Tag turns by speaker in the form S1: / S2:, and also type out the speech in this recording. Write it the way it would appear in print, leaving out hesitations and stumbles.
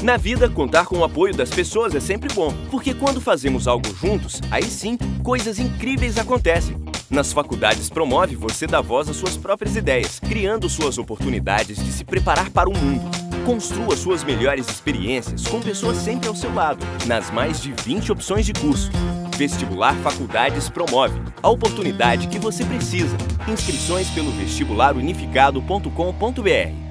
S1: Na vida, contar com o apoio das pessoas é sempre bom, porque quando fazemos algo juntos, aí sim, coisas incríveis acontecem. Nas faculdades Promove, você dá voz às suas próprias ideias, criando suas oportunidades de se preparar para o mundo. Construa suas melhores experiências com pessoas sempre ao seu lado, nas mais de 20 opções de curso. Vestibular Faculdades Promove, a oportunidade que você precisa. Inscrições pelo vestibularunificado.com.br.